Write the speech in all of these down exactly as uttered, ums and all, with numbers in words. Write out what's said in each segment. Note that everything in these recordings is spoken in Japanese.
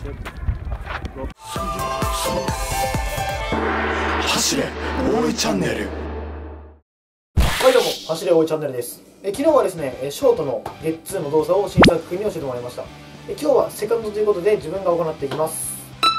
走れ大井チャンネル。 はい、どうも走れ大井チャンネルです。え昨日はですねショートのゲッツーの動作を新作君に教えてもらいました。え今日はセカンドということで自分が行っていきます。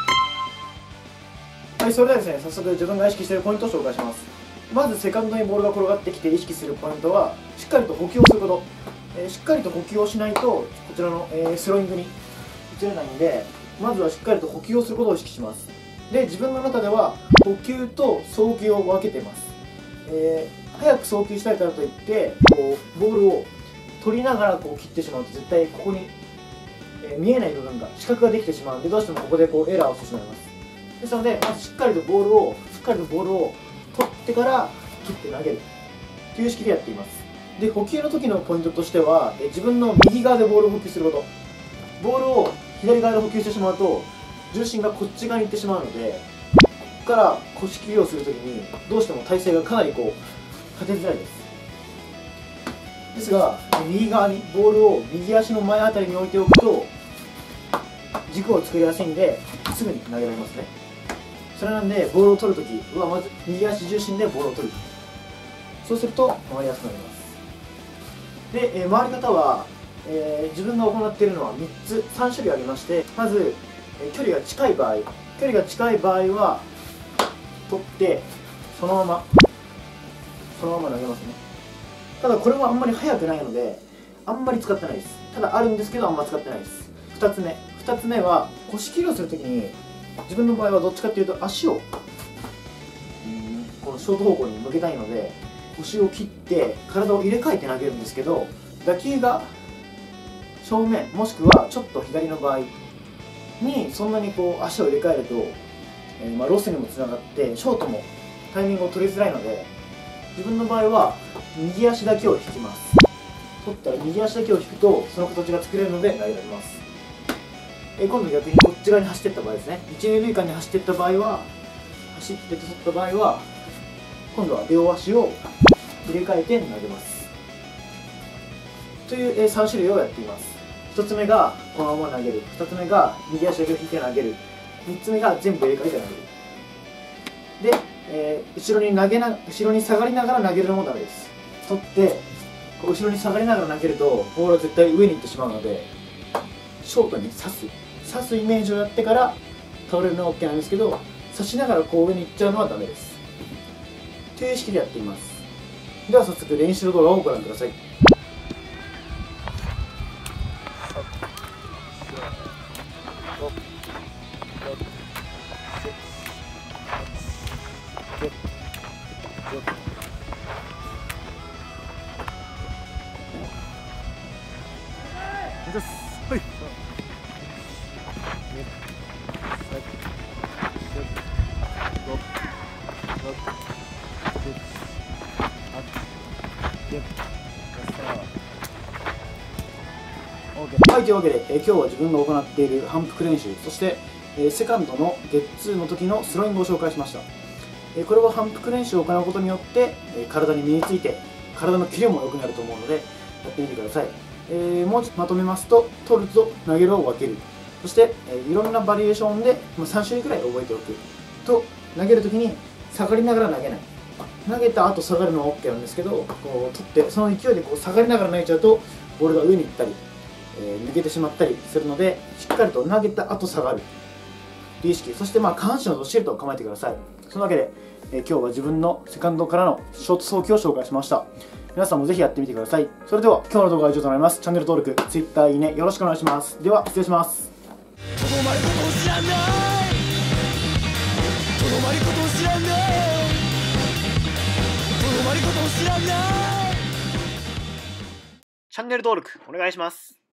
はい、それではですね早速自分が意識しているポイントを紹介します。まずセカンドにボールが転がってきて意識するポイントはしっかりと補給をすること。えしっかりと補給をしないとこちらの、えー、スローイングに移れないんで、まずはしっかりと補給をすることを意識します。で、自分の中では補給と送球を分けています。えー、早く送球したいからといってこうボールを取りながらこう切ってしまうと絶対ここに、えー、見えない部分が視覚ができてしまうので、どうしてもここでこうエラーをしてしまいます。ですのでまずしっかりとボールをしっかりとボールを取ってから切って投げるという意識でやっています。で、補給の時のポイントとしては、え自分の右側でボールを補給すること。ボールを左側で補給してしまうと重心がこっち側に行ってしまうので、ここから腰切りをするときにどうしても体勢がかなりこう立てづらいです。ですが右側にボールを右足の前あたりに置いておくと軸を作りやすいんですぐに投げられますね。それなんでボールを取るときはまず右足重心でボールを取る。そうすると回りやすくなります。で、えー、回り方は、えー、自分が行っているのはみっつさん種類ありまして、まず、えー、距離が近い場合距離が近い場合は取ってそのままそのまま投げますね。ただこれはあんまり速くないのであんまり使ってないです。ただあるんですけどあんま使ってないです。ふたつめふたつめは腰切りをするときに自分の場合はどっちかっていうと足をこのショート方向に向けたいので腰を切って体を入れ替えて投げるんですけど、打球が正面もしくはちょっと左の場合にそんなにこう足を入れ替えると、えー、まあロスにもつながってショートもタイミングを取りづらいので、自分の場合は右足だけを引きます。取ったら右足だけを引くとその形が作れるので投げられます。えー、今度逆にこっち側に走っていった場合ですね、一二塁間に走っていった場合は走って取った場合は今度は両足を入れ替えて投げますという、えー、さん種類をやっています。ひとつめがこのまま投げる、ふたつめが右足だけを引いて投げる、みっつめが全部入れ替えて投げるで、えー、後ろに投げな後ろに下がりながら投げるのもダメです。取ってこう後ろに下がりながら投げるとボールは絶対上に行ってしまうので、ショートに刺す刺すイメージをやってから倒れるのは OK なんですけど、刺しながらこう上に行っちゃうのはダメですという意識でやっています。では早速練習動画をご覧ください。はい、というわけで、えー、今日は自分が行っている反復練習、そして、えー、セカンドのゲッツーの時のスローイングを紹介しました。えー、これは反復練習を行うことによって、えー、体に身について体のキレも良くなると思うのでやってみてください。えー、もうちょっとまとめますと、取ると投げるを分ける、そして、えー、いろんなバリエーションで、まあ、さん種類くらい覚えておくと、投げるときに下がりながら投げない、投げた後下がるのは OK なんですけど、こう取ってその勢いでこう下がりながら投げちゃうとボールが上に行ったり、えー、抜けてしまったりするので、しっかりと投げた後下がるという意識、そしてまあ下半身をどっしりと構えてください。そのわけで、えー、今日は自分のセカンドからのショート送球を紹介しました。皆さんもぜひやってみてください。それでは今日の動画は以上となります。チャンネル登録、Twitter、いいねよろしくお願いします。では失礼します。 とどまることを知らないとどまることを知らないとどまることを知らない。 チャンネル登録お願いします。